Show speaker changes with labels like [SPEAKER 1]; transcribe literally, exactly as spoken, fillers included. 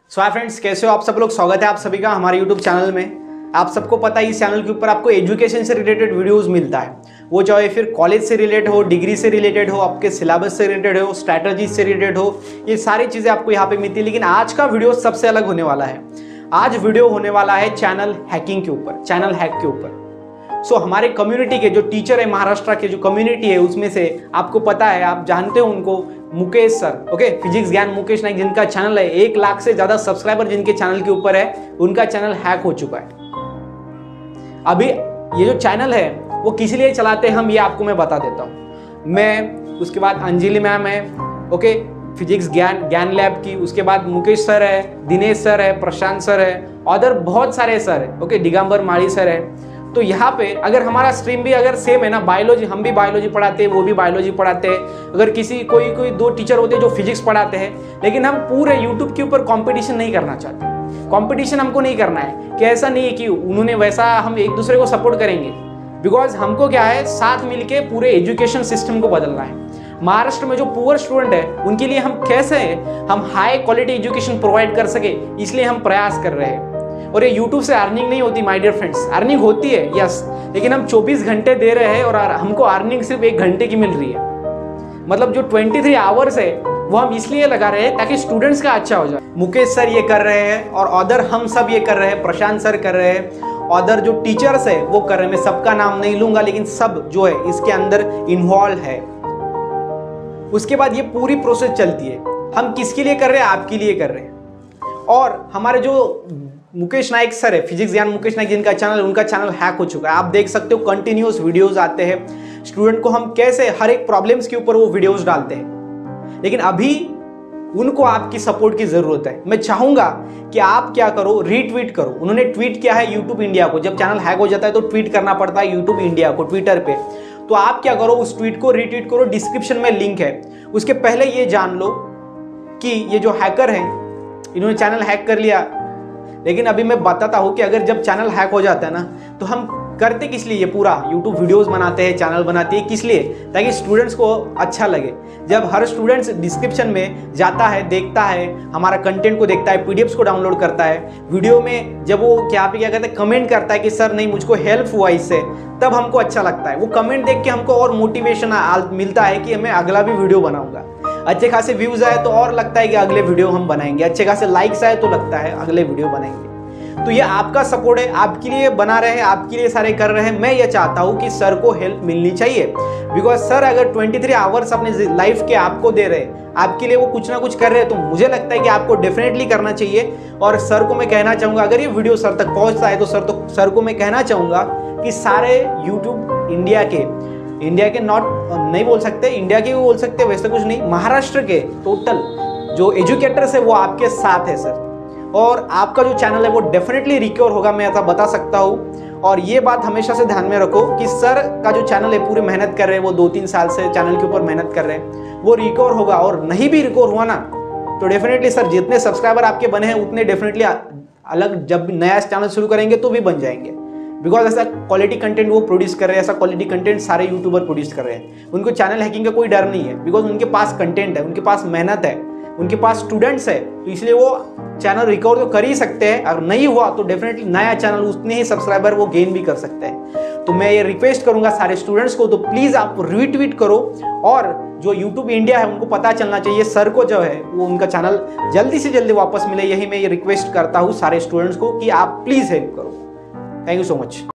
[SPEAKER 1] सो hi friends, कैसे हो आप सब लोग। स्वागत है आप सभी का हमारे यूट्यूब चैनल में। आप सबको पता है इस चैनल के ऊपर आपको एजुकेशन से रिलेटेड वीडियोस मिलता है, वो चाहे फिर कॉलेज से रिलेटेड हो, डिग्री से रिलेटेड हो, आपके सिलेबस से रिलेटेड हो, स्ट्रैटेजी से रिलेटेड हो, ये सारी चीज़ें आपको यहाँ पे मिलती है। लेकिन आज का वीडियो सबसे अलग होने वाला है। आज वीडियो होने वाला है चैनल हैकिंग के ऊपर, चैनल हैक के ऊपर। सो so, हमारे कम्युनिटी के जो टीचर है, महाराष्ट्र के जो कम्युनिटी है, उसमें से आपको पता है, आप जानते हो उनको, Mukesh sir, okay, physics Gyan Mukesh Naik, जिनका चैनल है, एक लाख से ज्यादा सब्सक्राइबर जिनके चैनल के ऊपर है, उनका चैनल हैक हो चुका है। अभी ये जो चैनल है वो किस लिए चलाते हैं हम, ये आपको मैं बता देता हूँ। मैं, उसके बाद अंजलि मैम है, okay, physics Gyan Gyan lab की, उसके बाद मुकेश सर है, दिनेश सर है, प्रशांत सर है, अदर बहुत सारे सर है, ओके, दिगंबर माली सर है। तो यहाँ पे अगर हमारा स्ट्रीम भी अगर सेम है ना, बायोलॉजी, हम भी बायोलॉजी पढ़ाते हैं, वो भी बायोलॉजी पढ़ाते हैं। अगर किसी कोई कोई दो टीचर होते हैं जो फिजिक्स पढ़ाते हैं, लेकिन हम पूरे यूट्यूब के ऊपर कंपटीशन नहीं करना चाहते। कंपटीशन हमको नहीं करना है कि ऐसा नहीं है कि उन्होंने वैसा, हम एक दूसरे को सपोर्ट करेंगे। बिकॉज हमको क्या है, साथ मिलके पूरे एजुकेशन सिस्टम को बदलना है। महाराष्ट्र में जो पुअर स्टूडेंट है उनके लिए हम कैसे हम हाई क्वालिटी एजुकेशन प्रोवाइड कर सके, इसलिए हम प्रयास कर रहे हैं। और ये YouTube से अर्निंग नहीं होती माय डियर फ्रेंड्स, अर्निंग होती है यस, लेकिन हम चौबीस घंटे दे रहे हैं और हमको अर्निंग सिर्फ एक घंटे की मिल रही है। मतलब जो तेईस आवर्स है वो हम इसलिए लगा रहे हैं ताकि स्टूडेंट्स का अच्छा हो जाए। मुकेश सर ये कर रहे हैं और अदर हम सब ये कर रहे हैं, प्रशांत सर कर रहे हैं, अदर जो टीचर्स है वो कर रहे हैं। मैं सबका नाम नहीं लूंगा, लेकिन सब जो है इसके अंदर इन्वॉल्व है। उसके बाद ये पूरी प्रोसेस चलती है। हम किसके लिए कर रहे हैं, आपके लिए कर रहे हैं। और हमारे जो मुकेश नाइक सर है, फिजिक्स ज्ञान मुकेश नाइक, जिनका चैनल, उनका चैनल हैक हो चुका है। आप देख सकते हो कंटिन्यूअस वीडियोस आते हैं, स्टूडेंट को हम कैसे हर एक प्रॉब्लम्स के ऊपर वो वीडियोस डालते हैं। लेकिन अभी उनको आपकी सपोर्ट की जरूरत है। मैं चाहूंगा कि आप क्या करो, रीट्वीट करो। उन्होंने ट्वीट किया है यूट्यूब इंडिया को। जब चैनल हैक हो जाता है तो ट्वीट करना पड़ता है यूट्यूब इंडिया को, ट्विटर पे। तो आप क्या करो, उस ट्वीट को रीट्वीट करो, डिस्क्रिप्शन में लिंक है। उसके पहले ये जान लो कि ये जो हैकर है, इन्होंने चैनल हैक कर लिया। लेकिन अभी मैं बताता हूँ कि अगर जब चैनल हैक हो जाता है ना, तो हम करते किस लिए, ये पूरा यूट्यूब वीडियोस बनाते हैं, चैनल बनाते हैं, किस लिए, ताकि स्टूडेंट्स को अच्छा लगे। जब हर स्टूडेंट्स डिस्क्रिप्शन में जाता है, देखता है, हमारा कंटेंट को देखता है, पीडीएफ्स को डाउनलोड करता है, वीडियो में जब वो क्या पे क्या कहते हैं, कमेंट करता है कि सर नहीं मुझको हेल्प हुआ इससे, तब हमको अच्छा लगता है। वो कमेंट देख के हमको और मोटिवेशन मिलता है कि मैं अगला भी वीडियो बनाऊंगा। अच्छे खासे व्यूज आए तो और लगता है कि अगले वीडियो हम बनाएंगे। अच्छे खासे लाइक्स आए तो लगता है अगले वीडियो बनाएंगे। तो ये आपका सपोर्ट है, आपके लिए बना रहे हैं, आपके लिए सारे कर रहे हैं। मैं ये चाहता हूँ कि सर को हेल्प मिलनी चाहिए। बिकॉज सर अगर तेईस आवर्स अपने लाइफ के आपको दे रहे हैं, आपके लिए वो कुछ ना कुछ कर रहे हैं, तो मुझे लगता है कि आपको डेफिनेटली करना चाहिए। और सर को मैं कहना चाहूँगा, अगर ये वीडियो सर तक पहुँचता है तो सर तो सर को मैं कहना चाहूँगा कि सारे यूट्यूब इंडिया के, इंडिया के नॉट नहीं बोल सकते, इंडिया के भी बोल सकते, वैसे कुछ नहीं, महाराष्ट्र के टोटल जो एजुकेटर्स है वो आपके साथ है सर। और आपका जो चैनल है वो डेफिनेटली रिकवर होगा, मैं ऐसा बता सकता हूँ। और ये बात हमेशा से ध्यान में रखो कि सर का जो चैनल है पूरी मेहनत कर रहे हैं, वो दो तीन साल से चैनल के ऊपर मेहनत कर रहे हैं, वो रिकवर होगा। और नहीं भी रिकवर हुआ ना, तो डेफिनेटली सर जितने सब्सक्राइबर आपके बने हैं उतने डेफिनेटली अलग, जब नया चैनल शुरू करेंगे तो भी बन जाएंगे। बिकॉज ऐसा क्वालिटी कंटेंट वो प्रोड्यूस कर रहे हैं, ऐसा क्वालिटी कंटेंट सारे यूट्यूबर प्रोड्यूस कर रहे हैं। उनको चैनल हैकिंग का कोई डर नहीं है, बिकॉज उनके पास कंटेंट है, उनके पास मेहनत है, उनके पास स्टूडेंट्स है, तो इसलिए वो चैनल रिकवर तो कर ही सकते हैं। अगर नहीं हुआ तो डेफिनेटली नया चैनल उतने ही सब्सक्राइबर वो गेन भी कर सकते हैं। तो मैं ये रिक्वेस्ट करूंगा सारे स्टूडेंट्स को, तो प्लीज आप रीट्वीट करो। और जो यूट्यूब इंडिया है उनको पता चलना चाहिए सर को जो है वो उनका चैनल जल्दी से जल्दी वापस मिले। यही मैं ये रिक्वेस्ट करता हूँ सारे स्टूडेंट्स को कि आप प्लीज हेल्प करो। Thank you so much.